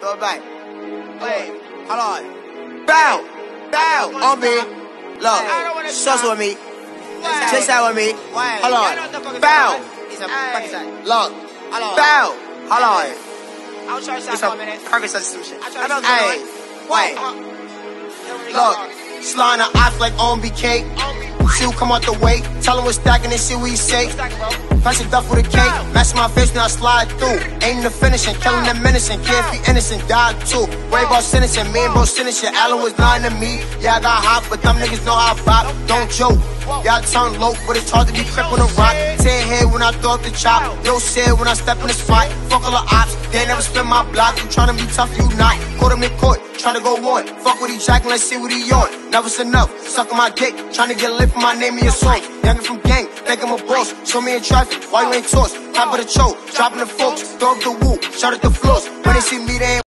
Go back. Wait, hold on. Bow, bow, on me. Look, sauce with me. Chase that with me. Hold on. Bow. Look, bow. Hold on. I'll try to It's stop for a minute. a Percocet some shit. Hey, Wait. Look, sliding the ops like on BK. See who come out the way. Tell him what's stacking and see what he say. Punch a duff with a cake. Match my face when I slide through. Aim the finishing, killing them menacing. Can't be innocent, died too. Worry about sentencing, me and bro sentencing. Allen was lying to me. Yeah, I got hot, but them niggas know how I pop. Don't joke. Y'all turn low, but it's hard to be quick on the rock. Tear head when I throw up the chop. Yo said when I step in the spot. Fuck all the ops, they never spin my block. You tryna be tough, you not. Caught him in court, tryna go on. Fuck what he jacking, let's see what he on. Never's enough, sucking my dick. Tryna get lit for my name in your song. Youngin' from gang, think I'm a boss. Show me in traffic, why you ain't tossed? Top of the choke, dropping the folks. Throw up the woo, shout at the floors. When they see me, they ain't